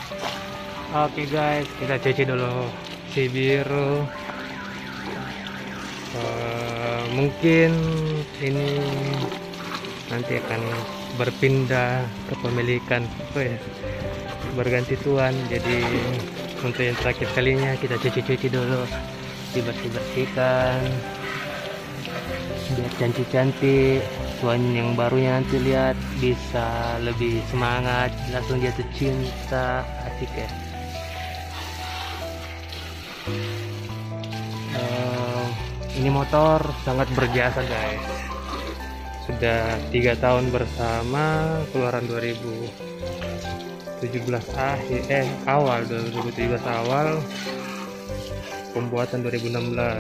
Oke guys, kita cuci dulu si biru. Mungkin ini nanti akan berpindah kepemilikan, berganti tuan. Jadi untuk yang terakhir kalinya kita cuci dulu, dibersihkan biar cantik-cantik. Tuan yang barunya nanti lihat bisa lebih semangat, langsung jatuh cinta. Asik ya. Ini motor sangat berjasa guys, sudah 3 tahun bersama, keluaran 2017 awal, 2017 awal, pembuatan 2016.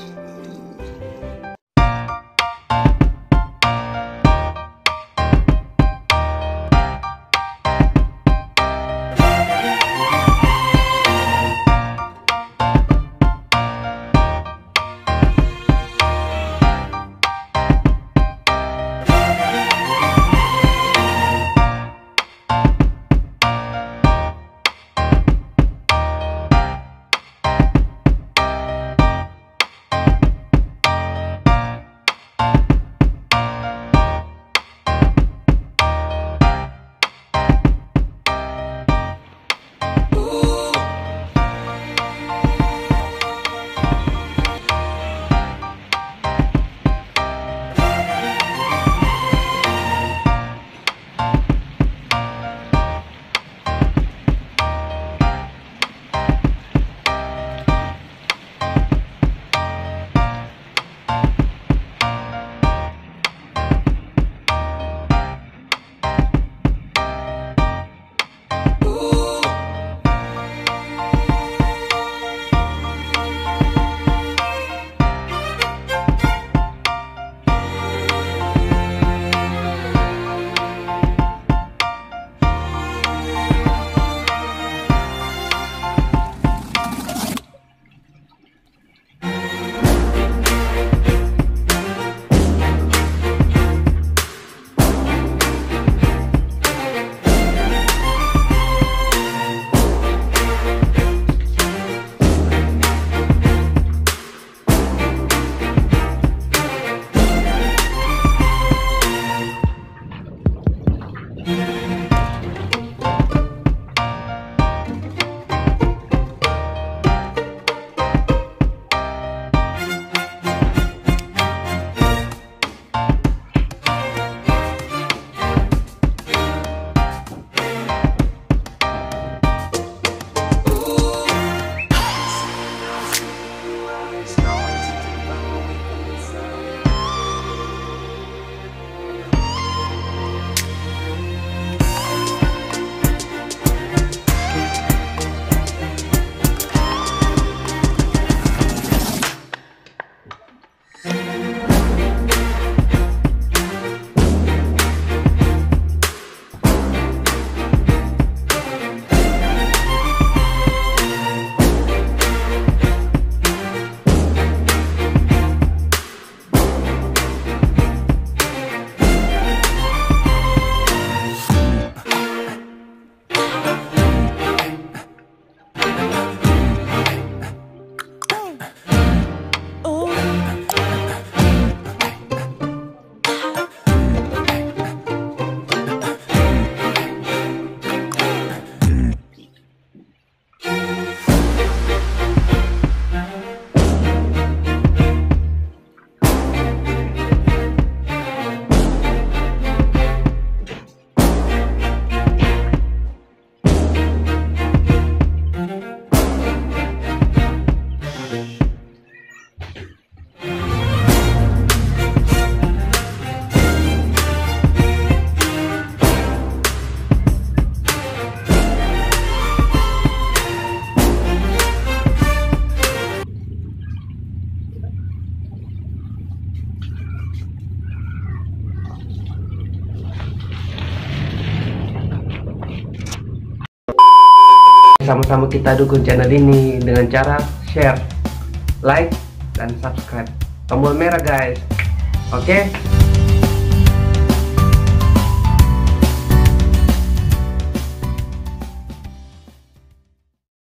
Sama-sama kita dukung channel ini dengan cara share, like, dan subscribe. Tombol merah guys. Oke?